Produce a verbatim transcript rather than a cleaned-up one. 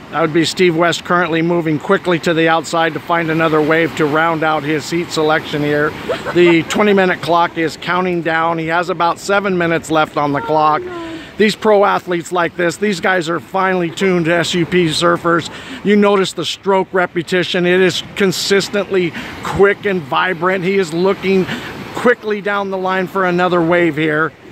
That would be Steve West currently moving quickly to the outside to find another wave to round out his heat selection here. The twenty minute clock is counting down. He has about seven minutes left on the clock. These pro athletes like this, these guys are finely tuned S U P surfers. You notice the stroke repetition. It is consistently quick and vibrant. He is looking quickly down the line for another wave here.